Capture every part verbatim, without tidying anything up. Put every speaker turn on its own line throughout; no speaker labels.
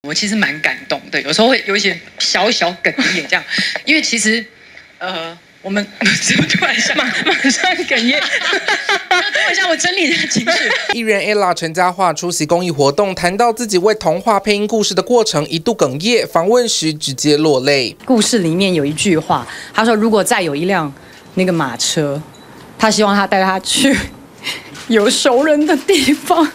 我其实蛮感动的，有时候会有一些小小哽咽这样，因为其实，呃，我们怎么突然马马上哽咽？等我一下，我整理一下情绪。
艺人 Ella 陈嘉桦出席公益活动，谈到自己为童话配音故事的过程，一度哽咽，访问时直接落泪。
故事里面有一句话，他说：“如果再有一辆那个马车，他希望他带他去有熟人的地方。”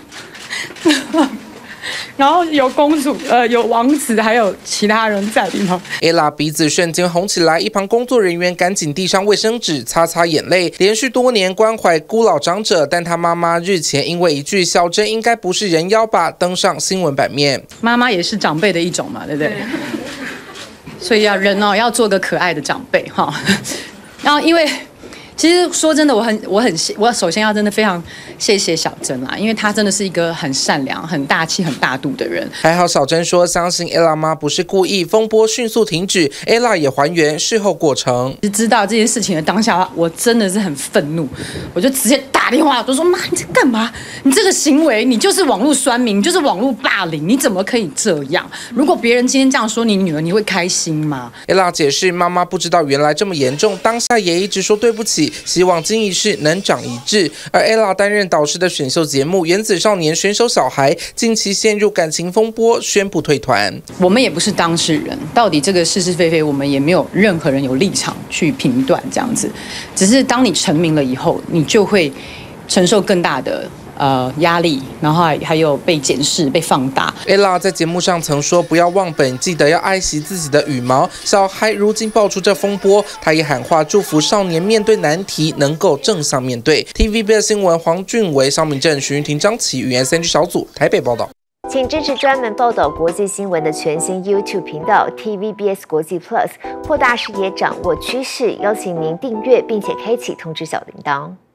然后有公主，呃，有王子，还有其他人在里头。
Ella 鼻子瞬间红起来，一旁工作人员赶紧递上卫生纸擦擦眼泪。连续多年关怀孤老长者，但她妈妈日前因为一句“小珍应该不是人妖吧”登上新闻版面。
妈妈也是长辈的一种嘛，对不对？所以要人哦，要做个可爱的长辈哈。然后因为。其实说真的，我很我很我首先要真的非常谢谢小珍啦，因为她真的是一个很善良、很大气、很大度的人。
还好小珍说相信 Ella 妈不是故意，风波迅速停止 ，Ella 也还原事后过程。
知道这件事情的当下，我真的是很愤怒，我就直接打电话，我就说妈，你在干嘛？你这个行为，你就是网络酸民，你就是网络霸凌，你怎么可以这样？如果别人今天这样说你女儿，你会开心吗
？Ella 解释，妈妈不知道原来这么严重，当下也一直说对不起。希望经一事能长一智。而 Ella 担任导师的选秀节目《原子少年》选手小孩，近期陷入感情风波，宣布退团。
我们也不是当事人，到底这个是是非非，我们也没有任何人有立场去评断这样子。只是当你成名了以后，你就会承受更大的。呃，压力，然后还还有被检视、被放大。
Ella 在节目上曾说：“不要忘本，记得要爱惜自己的羽毛。”小孩如今爆出这风波，他也喊话祝福少年面对难题能够正向面对。T V B S 新闻黄俊伟、肖明正、徐云婷、张启宇三剧小组台北报道。
请支持专门报道国际新闻的全新 YouTube 频道 T V B S 国际 Plus， 扩大视野，掌握趋势。邀请您订阅并且开启通知小铃铛。